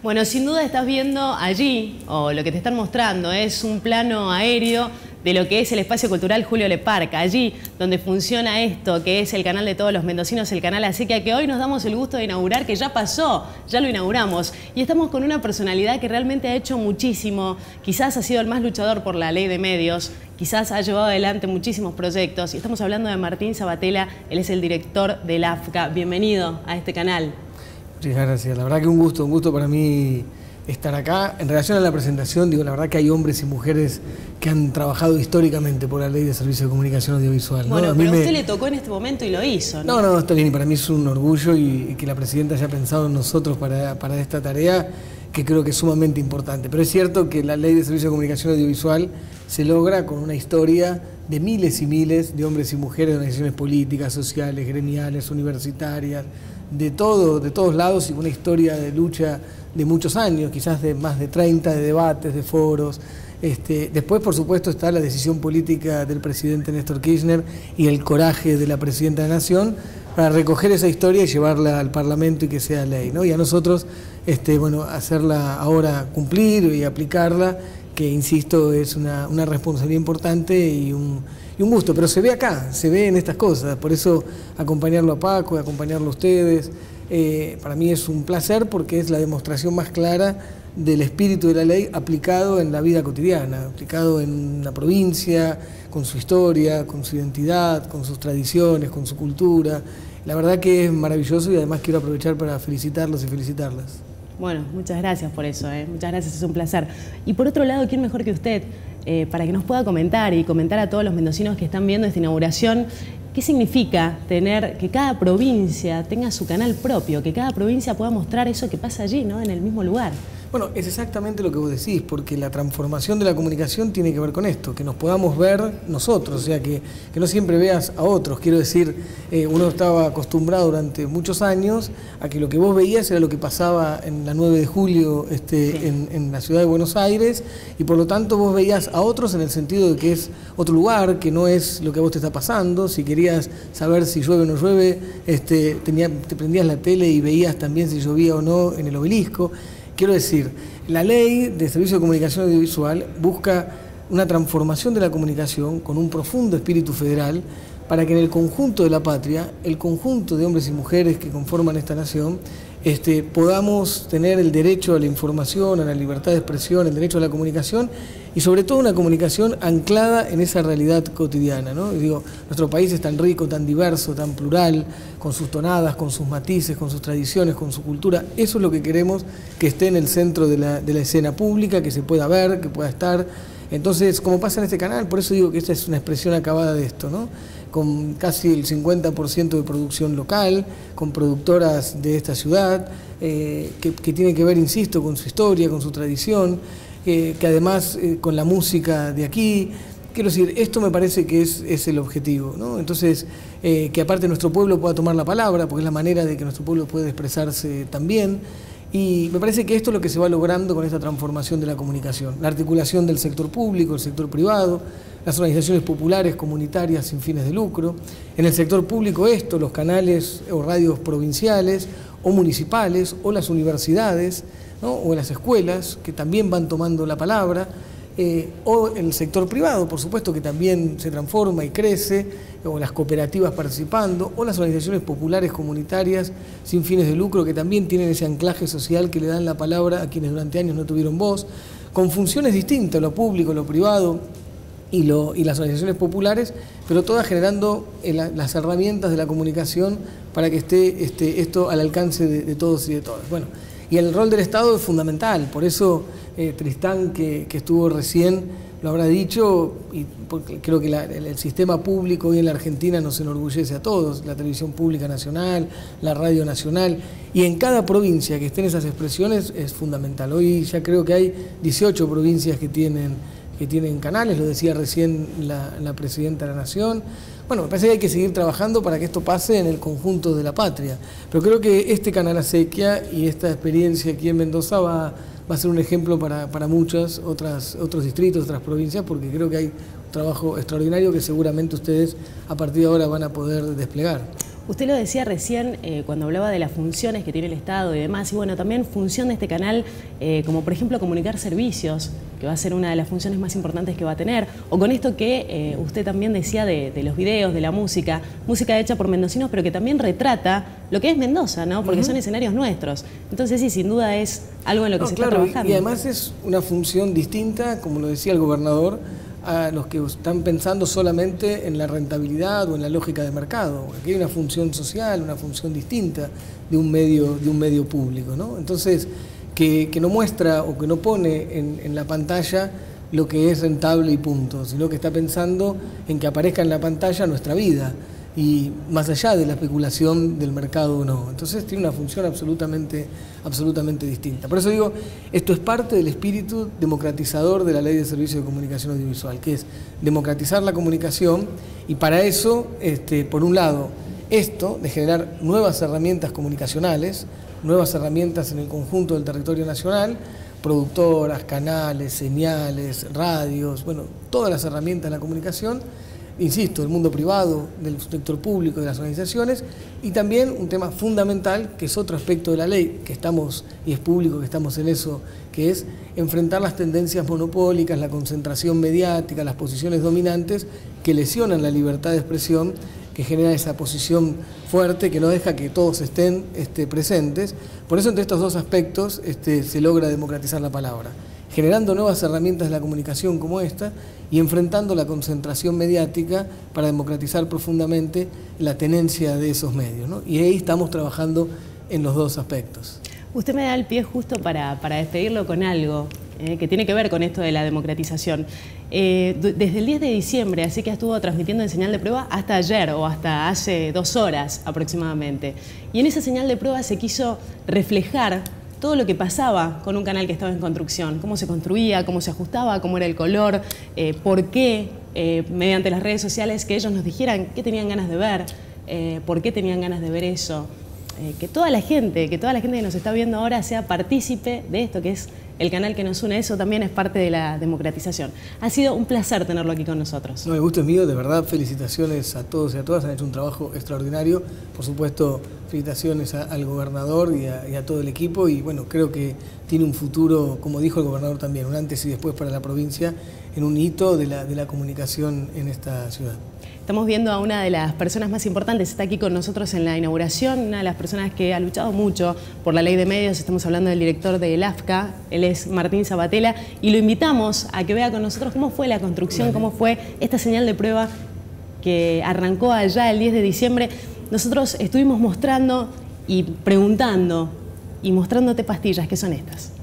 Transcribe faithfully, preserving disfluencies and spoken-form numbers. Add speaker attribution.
Speaker 1: Bueno, sin duda estás viendo allí, o lo que te están mostrando, es un plano aéreo de lo que es el espacio cultural Julio Leparca, allí donde funciona esto, que es el canal de todos los mendocinos, el canal Acequia, que hoy nos damos el gusto de inaugurar, que ya pasó, ya lo inauguramos, y estamos con una personalidad que realmente ha hecho muchísimo, quizás ha sido el más luchador por la ley de medios, quizás ha llevado adelante muchísimos proyectos, y estamos hablando de Martín Sabatella, él es el director del A F C A. Bienvenido a este canal.
Speaker 2: Muchas gracias, la verdad que un gusto, un gusto para mí estar acá. En relación a la presentación, digo, la verdad que hay hombres y mujeres que han trabajado históricamente por la Ley de Servicios de Comunicación Audiovisual, ¿no?
Speaker 1: Bueno,
Speaker 2: a mí
Speaker 1: pero a
Speaker 2: me...
Speaker 1: usted le tocó en este momento y lo hizo, ¿no?
Speaker 2: No, no, está bien, y para mí es un orgullo y, y que la Presidenta haya pensado en nosotros para, para esta tarea, que creo que es sumamente importante. Pero es cierto que la Ley de Servicios de Comunicación Audiovisual se logra con una historia de miles y miles de hombres y mujeres de organizaciones políticas, sociales, gremiales, universitarias, de todo, de todos lados, y una historia de lucha de muchos años, quizás de más de treinta, de debates, de foros. Este, después, por supuesto, está la decisión política del presidente Néstor Kirchner y el coraje de la Presidenta de la Nación para recoger esa historia y llevarla al Parlamento y que sea ley, ¿no? Y a nosotros, este, bueno, hacerla ahora cumplir y aplicarla, que insisto, es una, una responsabilidad importante y un, y un gusto, pero se ve acá, se ve en estas cosas, por eso acompañarlo a Paco, acompañarlo a ustedes, eh, para mí es un placer porque es la demostración más clara del espíritu de la ley aplicado en la vida cotidiana, aplicado en una provincia, con su historia, con su identidad, con sus tradiciones, con su cultura. La verdad que es maravilloso y además quiero aprovechar para felicitarlos y felicitarlas.
Speaker 1: Bueno, muchas gracias por eso, ¿eh? Muchas gracias, es un placer. Y por otro lado, ¿quién mejor que usted eh, para que nos pueda comentar y comentar a todos los mendocinos que están viendo esta inauguración qué significa tener que cada provincia tenga su canal propio, que cada provincia pueda mostrar eso que pasa allí, ¿no? En el mismo lugar?
Speaker 2: Bueno, es exactamente lo que vos decís, porque la transformación de la comunicación tiene que ver con esto, que nos podamos ver nosotros, o sea, que, que no siempre veas a otros. Quiero decir, eh, uno estaba acostumbrado durante muchos años a que lo que vos veías era lo que pasaba en la nueve de julio este, sí. en, en la ciudad de Buenos Aires, y por lo tanto vos veías a otros en el sentido de que es otro lugar, que no es lo que a vos te está pasando. Si querías saber si llueve o no llueve, este, tenía, te prendías la tele y veías también si llovía o no en el Obelisco. Quiero decir, la Ley de Servicio de Comunicación Audiovisual busca una transformación de la comunicación con un profundo espíritu federal para que en el conjunto de la patria, el conjunto de hombres y mujeres que conforman esta nación, este, podamos tener el derecho a la información, a la libertad de expresión, el derecho a la comunicación y sobre todo una comunicación anclada en esa realidad cotidiana, ¿no? Y digo, nuestro país es tan rico, tan diverso, tan plural, con sus tonadas, con sus matices, con sus tradiciones, con su cultura. Eso es lo que queremos que esté en el centro de la, de la escena pública, que se pueda ver, que pueda estar. Entonces, como pasa en este canal, por eso digo que esta es una expresión acabada de esto, ¿no? Con casi el cincuenta por ciento de producción local, con productoras de esta ciudad, eh, que, que tiene que ver, insisto, con su historia, con su tradición, eh, que además eh, con la música de aquí. Quiero decir, esto me parece que es, es el objetivo, ¿no? Entonces, eh, que aparte nuestro pueblo pueda tomar la palabra, porque es la manera de que nuestro pueblo puede expresarse también. Y me parece que esto es lo que se va logrando con esta transformación de la comunicación. La articulación del sector público, el sector privado, las organizaciones populares, comunitarias sin fines de lucro. En el sector público esto, los canales o radios provinciales o municipales o las universidades, ¿no? O las escuelas que también van tomando la palabra. Eh, o el sector privado, por supuesto, que también se transforma y crece, o las cooperativas participando, o las organizaciones populares comunitarias sin fines de lucro, que también tienen ese anclaje social que le dan la palabra a quienes durante años no tuvieron voz, con funciones distintas, lo público, lo privado y, lo, y las organizaciones populares, pero todas generando el, las herramientas de la comunicación para que esté este, esto al alcance de, de todos y de todas. Bueno, y el rol del Estado es fundamental, por eso eh, Tristán, que, que estuvo recién, lo habrá dicho, y porque creo que la, el, el sistema público hoy en la Argentina nos enorgullece a todos, la televisión pública nacional, la radio nacional, y en cada provincia que estén esas expresiones es fundamental. Hoy ya creo que hay dieciocho provincias que tienen, que tienen canales, lo decía recién la, la Presidenta de la Nación. Bueno, me parece que hay que seguir trabajando para que esto pase en el conjunto de la patria. Pero creo que este canal Acequia y esta experiencia aquí en Mendoza va, va a ser un ejemplo para, para muchas otras, otros distritos, otras provincias, porque creo que hay un trabajo extraordinario que seguramente ustedes a partir de ahora van a poder desplegar.
Speaker 1: Usted lo decía recién eh, cuando hablaba de las funciones que tiene el Estado y demás, y bueno, también función de este canal, eh, como por ejemplo comunicar servicios, que va a ser una de las funciones más importantes que va a tener, o con esto que eh, usted también decía de, de los videos, de la música, música hecha por mendocinos, pero que también retrata lo que es Mendoza, ¿no? Porque uh-huh. son escenarios nuestros. Entonces sí, sin duda es algo en lo que no, se claro, está trabajando.
Speaker 2: Y además es una función distinta, como lo decía el gobernador, a los que están pensando solamente en la rentabilidad o en la lógica de mercado. Aquí hay una función social, una función distinta de un medio, de un medio público, ¿no? Entonces, que, que no muestra o que no pone en, en la pantalla lo que es rentable y punto, sino que está pensando en que aparezca en la pantalla nuestra vida, y más allá de la especulación del mercado o no. Entonces tiene una función absolutamente, absolutamente distinta. Por eso digo, esto es parte del espíritu democratizador de la Ley de Servicios de Comunicación Audiovisual, que es democratizar la comunicación, y para eso, este, por un lado, esto de generar nuevas herramientas comunicacionales, nuevas herramientas en el conjunto del territorio nacional, productoras, canales, señales, radios, bueno, todas las herramientas de la comunicación, insisto, el mundo privado, del sector público, de las organizaciones, y también un tema fundamental, que es otro aspecto de la ley, que estamos, y es público que estamos en eso, que es enfrentar las tendencias monopólicas, la concentración mediática, las posiciones dominantes que lesionan la libertad de expresión, que genera esa posición fuerte que no deja que todos estén este, presentes. Por eso entre estos dos aspectos este, se logra democratizar la palabra, generando nuevas herramientas de la comunicación como esta y enfrentando la concentración mediática para democratizar profundamente la tenencia de esos medios, ¿no? Y ahí estamos trabajando en los dos aspectos.
Speaker 1: Usted me da el pie justo para, para despedirlo con algo eh, que tiene que ver con esto de la democratización. Eh, desde el diez de diciembre, así que estuvo transmitiendo en señal de prueba hasta ayer o hasta hace dos horas aproximadamente. Y en esa señal de prueba se quiso reflejar todo lo que pasaba con un canal que estaba en construcción, cómo se construía, cómo se ajustaba, cómo era el color, eh, por qué, eh, mediante las redes sociales, que ellos nos dijeran qué tenían ganas de ver, eh, por qué tenían ganas de ver eso. Eh, que toda la gente, que toda la gente que nos está viendo ahora sea partícipe de esto, que es el canal que nos une. Eso también es parte de la democratización. Ha sido un placer tenerlo aquí con nosotros.
Speaker 2: No, el gusto es mío, de verdad, felicitaciones a todos y a todas, han hecho un trabajo extraordinario. Por supuesto, felicitaciones a, al gobernador y a, y a todo el equipo, y bueno, creo que tiene un futuro, como dijo el gobernador también, un antes y después para la provincia, en un hito de la, de la comunicación en esta ciudad.
Speaker 1: Estamos viendo a una de las personas más importantes, está aquí con nosotros en la inauguración, una de las personas que ha luchado mucho por la ley de medios. Estamos hablando del director del A F C A, él es Martín Sabatella, y lo invitamos a que vea con nosotros cómo fue la construcción, cómo fue esta señal de prueba que arrancó allá el diez de diciembre. Nosotros estuvimos mostrando y preguntando y mostrándote pastillas, ¿qué son estas?